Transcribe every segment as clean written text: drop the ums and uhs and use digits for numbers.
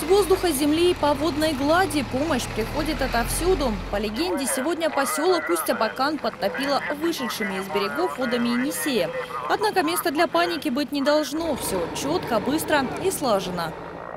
воздуха, земли и по водной глади помощь приходит отовсюду. По легенде, сегодня поселок Усть-Абакан подтопило вышедшими из берегов водами Енисея. Однако места для паники быть не должно. Все четко, быстро и слаженно.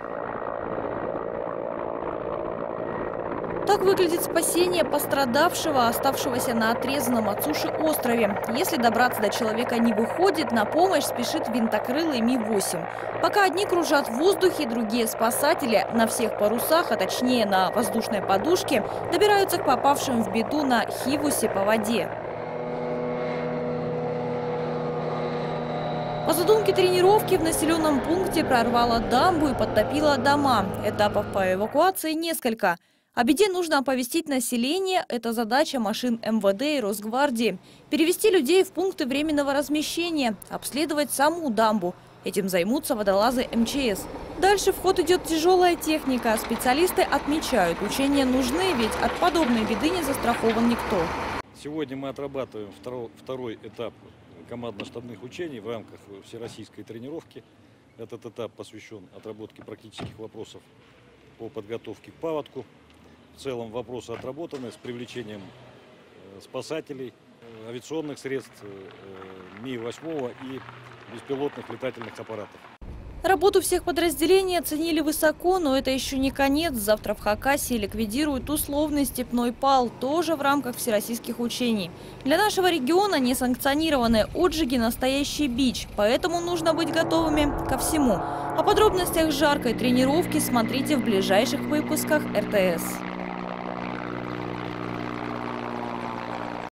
Так выглядит спасение пострадавшего, оставшегося на отрезанном от суши острове. Если добраться до человека не выходит, на помощь спешит винтокрылый Ми-8. Пока одни кружат в воздухе, другие спасатели на всех парусах, а точнее на воздушной подушке, добираются к попавшим в беду на Хивусе по воде. По задумке тренировки в населенном пункте прорвало дамбу и подтопило дома. Этапов по эвакуации несколько. О беде нужно оповестить население. Это задача машин МВД и Росгвардии. Перевести людей в пункты временного размещения, обследовать саму дамбу. Этим займутся водолазы МЧС. Дальше в ход идет тяжелая техника. Специалисты отмечают, учения нужны, ведь от подобной беды не застрахован никто. Сегодня мы отрабатываем второй этап командно-штабных учений в рамках всероссийской тренировки. Этот этап посвящен отработке практических вопросов по подготовке к паводку. В целом вопросы отработаны с привлечением спасателей, авиационных средств, Ми-8 и беспилотных летательных аппаратов. Работу всех подразделений оценили высоко, но это еще не конец. Завтра в Хакасии ликвидируют условный степной пал, тоже в рамках всероссийских учений. Для нашего региона несанкционированные отжиги – настоящий бич, поэтому нужно быть готовыми ко всему. О подробностях жаркой тренировки смотрите в ближайших выпусках РТС.